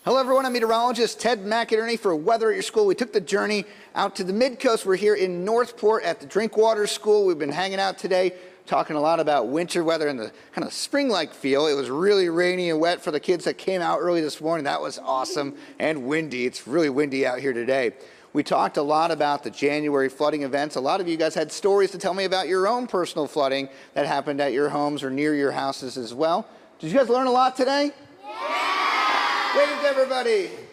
Hello everyone, I'm meteorologist Ted McInerney for Weather at Your School. We took the journey out to the Mid-Coast. We're here in Northport at the Drinkwater School. We've been hanging out today, talking a lot about winter weather and the kind of spring-like feel. It was really rainy and wet for the kids that came out early this morning. That was awesome, and windy. It's really windy out here today. We talked a lot about the January flooding events. A lot of you guys had stories to tell me about your own personal flooding that happened at your homes or near your houses as well. Did you guys learn a lot today? Yeah! Wave to everybody.